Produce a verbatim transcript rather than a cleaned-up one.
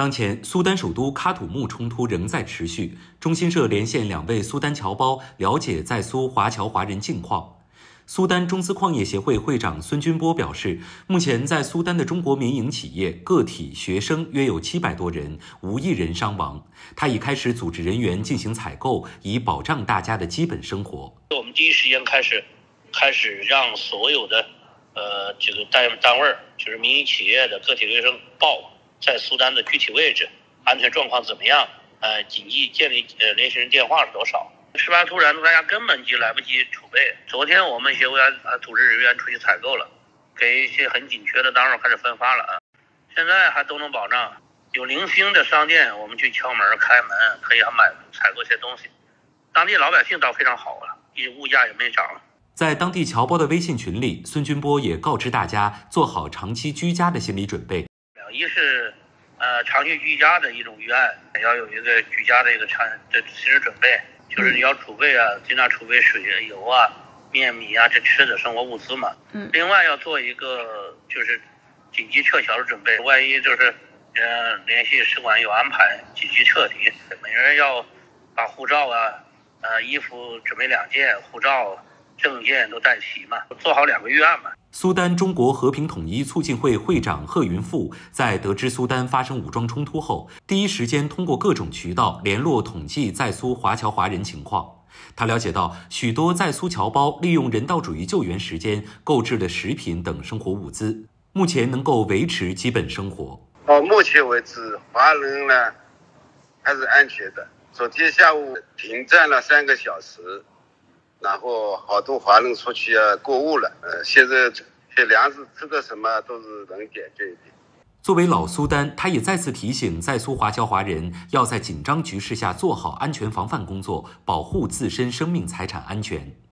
当前，苏丹首都喀土穆冲突仍在持续。中新社连线两位苏丹侨胞，了解在苏华侨华人近况。苏丹中资矿业协会会长孙军波表示，目前在苏丹的中国民营企业、个体、学生约有七百多人，无一人伤亡。他已开始组织人员进行采购，以保障大家的基本生活。 我们第一时间开始，开始让所有的呃这个单单位，就是民营企业的个体学生报在苏丹的具体位置、安全状况怎么样，呃，紧急建立呃联系人电话是多少。事发突然，大家根本就来不及储备。昨天我们协会啊组织人员出去采购了，给一些很紧缺的单位开始分发了啊。现在还都能保障。有零星的商店，我们去敲门开门，可以买采购些东西。当地老百姓倒非常好了，一物价也没涨。 在当地侨胞的微信群里，孙军波也告知大家做好长期居家的心理准备。 一是呃长期居家的一种预案，要有一个居家的一个长的心理准备。就是你要储备啊，尽量储备水啊、油啊、面米啊，这吃的生活物资嘛。嗯。另外要做一个就是紧急撤侨的准备，万一就是呃联系使馆有安排紧急撤离，每人要把护照啊、呃衣服准备两件，护照、证件都带齐嘛，做好两个预案嘛。 苏丹中国和平统一促进会会长贺云富在得知苏丹发生武装冲突后，第一时间通过各种渠道联络统计在苏华侨华人情况。他了解到，许多在苏侨胞利用人道主义救援时间购置了食品等生活物资，目前能够维持基本生活。 到目前为止，华人呢还是安全的。昨天下午停战了三个小时。然后好多华人出去啊购物了，呃，现在这粮食吃的什么都是能解决一点。 作为老苏丹，他也再次提醒在苏华侨华人要在紧张局势下做好安全防范工作，保护自身生命财产安全。